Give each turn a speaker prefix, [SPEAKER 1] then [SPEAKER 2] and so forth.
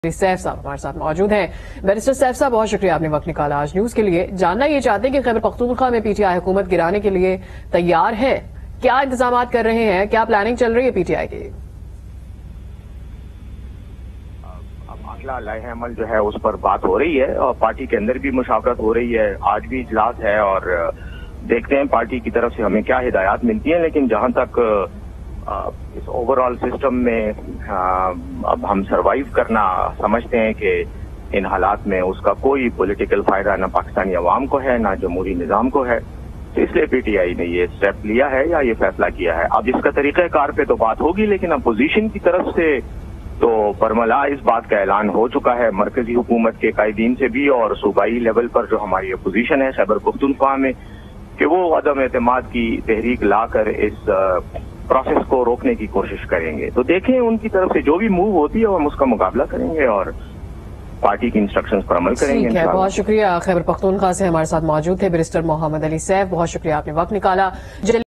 [SPEAKER 1] Safe صاحب ہمارے ساتھ موجود ہیں۔ بیرسٹر سیف صاحب، بہت شکریہ آپ نے وقت نکالا آج نیوز کے لیے۔ جاننا یہ چاہتے ہیں کہ خیبر پختونخوا میں پی ٹی آئی حکومت گرانے کے لیے تیار ہے، کیا انتظامات کر رہے ہیں، کیا پلاننگ چل رہی ہے پی ٹی آئی کی؟
[SPEAKER 2] اگلا لائحہ عمل جو ہے اس پر بات ہو رہی ہے اور پارٹی کے اندر بھی مشاورت ہو رہی ہے، آج بھی اجلاس ہے اور دیکھتے ہیں پارٹی کی طرف سے ہمیں کیا ہدایات ملتی ہیں، لیکن جہاں تک اس اوور آل سسٹم میں اب ہم سروائیو کرنا سمجھتے ہیں کہ ان حالات میں اس کا کوئی پولیٹیکل فائدہ نہ پاکستانی عوام کو ہے نہ جمہوری نظام کو ہے، تو اس لیے پی ٹی آئی نے یہ اسٹیپ لیا ہے یا یہ فیصلہ کیا ہے۔ اب اس کا طریقہ کار پہ تو بات ہوگی، لیکن اپوزیشن کی طرف سے تو برملا اس بات کا اعلان ہو چکا ہے مرکزی حکومت کے قائدین سے بھی اور صوبائی لیول پر جو ہماری اپوزیشن ہے خیبر پختونخوا میں، کہ وہ عدم اعتماد کی تحریک لا کر اس پروسیس کو روکنے کی کوشش کریں گے۔ تو دیکھیں ان کی طرف سے جو بھی موو ہوتی ہے ہم اس کا مقابلہ کریں گے اور پارٹی کی انسٹرکشنز پر عمل کریں گے۔
[SPEAKER 1] بہت شکریہ۔ خیبر پختونخوا سے ہمارے ساتھ موجود تھے بیرسٹر محمد علی سیف، بہت شکریہ آپ نے وقت نکالا۔